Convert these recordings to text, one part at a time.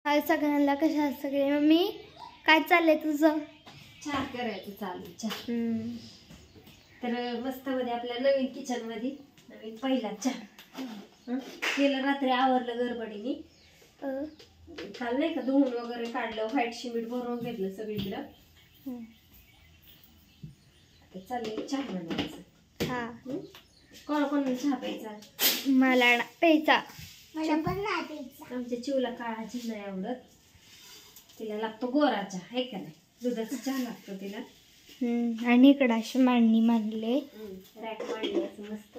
हाय सगळ्यांना, कशा आहात सगळे? मम्मी काय चाललंय तुझं? चहा करायचं चालू चहा. तर मस्त मध्ये आपल्या नवीन किचन मध्ये नवीन पहिला चहा केलं. रात्री आवरलं गडबडीने. काल नाही का धुवून वगैरे काढलं, व्हाईट सिमेंट भरून घेतलं सगळीकडं. आता चाललंय चहा बनवायचं. हा, कोण कोण चहा प्यायचा? मला प्यायचा. आमच्या चिवला काळा चहा नाही आवडत, तिला लागतो गोरा चहा. आहे का नाही? दुधाचा चहा लागतो तिला. आणि इकडं अशी मांडणी मांडले, रॅक मांडले असं मस्त.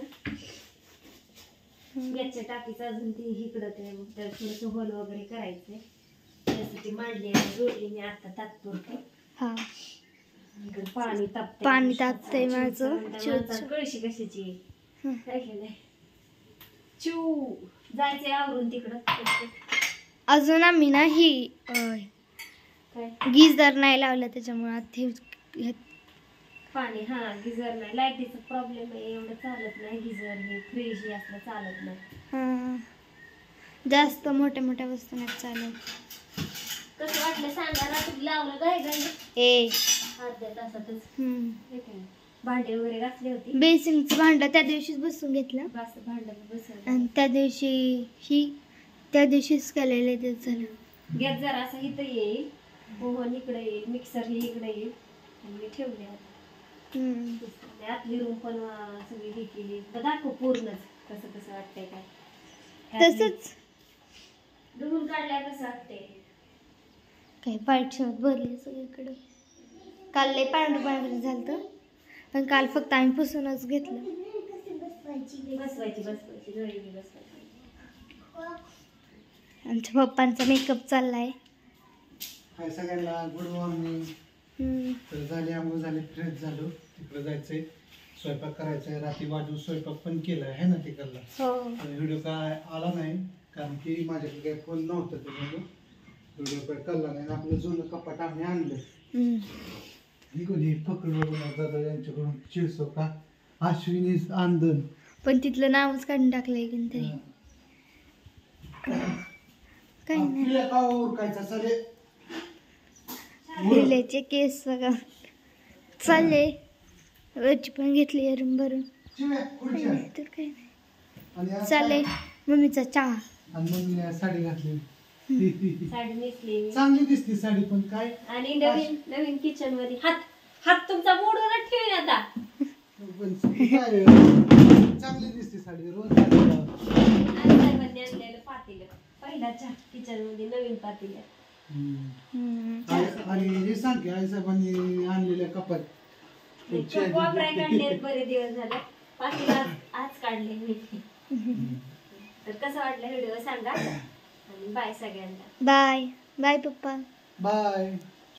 गॅसच्या टाकीचं अजून ती इकडं ते थोडंसं होल वगैरे करायचंय, त्यासाठी मांडली आणि जोडली मी आता तात्पुरती. हा, इकडे पाणी तापतंय. पाणी तापतंय माझं. कळशी कशाची काय केलंय? चिव जायचंय आवरून तिकडं. अजून आम्ही ना ही काय गिझर नाही लावलं, त्याच्यामुळे पाणी. हा, गिझर नाही, लाईटीचा प्रॉब्लेम आहे, एवढं चालत नाही. गिझर हे फ्रीज हे असलं चालत नाही. जास्त मोठ्या मोठ्या वस्तू नाही चालत. कसं वाटलं सांगा? रात्री लावलं काय अर्ध्या तासातच. भांडे वगैरे घासले होते. बेसिनचं भांड त्या दिवशीच बसून घेतलं, भांड बसवलं आणि त्या दिवशीच केलेलं ते झालं. गॅस जरा असं इथं येईल, ओव्हन इकडे येईल, मिक्सर हे इकडे येईल, आणि मी ठेवले आता. आतली रूम पण सगळी हे केली. दाखव पूर्णच कसं कसं वाटतंय काय. तसंच धुवून काढल्या कसं वाटतंय. काय पाईट भरले सगळीकडे. काल लय पांढरं झालं, पण काल फक्त आम्ही पुसूनच घेतलं. बसवायची जळी बसवायची. आमच्या पप्पांचा मेकअप चाललाय. हाय सगळ्यांना, गुड मॉर्निंग. तर झाली आंघोळ, झाली, फ्रेश झालो. तिकडे जायचंय, स्वयंपाक करायचंय. रात्री वाजून स्वयंपाक पण केलाय है ना तिकडला. व्हिडिओ काय आला नाही, कारण की माझ्याकडे काही फोन नव्हता, त्याच्यामुळे व्हिडिओ काय कळला नाही. आपलं जुनं कपाट आम्ही आणलं. हे पकड दादा यांच्याकडून 400 का अश्विनी आंदन, पण तिथलं नावच काढून टाकलंय की तरी काय नाही. का ओरकायचा सरे हिल्याचे केस सगळं चालले. वरची पण घेतली अरून भरून. तर काय नाही, चालले. मम्मीचा चहा आणि मम्मीने साडी घातली. साडी नेसली चांगली दिसते साडी, पण काय. आणि नवीन किचन मध्ये हात तुमचा मोडूनच ठेवून आता. पण काय चांगली दिसते साडी. रोज साहेबांनी आणलेलं पातेलं, पहिला चहा किचन मध्ये नवीन पातेलं. आणि हे सांग की आई साहेबांनी आणलेल्या कपाट वापराय काढले बरे दिवस झाले. पातेलं आज काढले मी. तर कसं वाटलं व्हिडिओ सांगा, आणि बाय सगळ्यांना. बाय बाय पप्पा. बाय.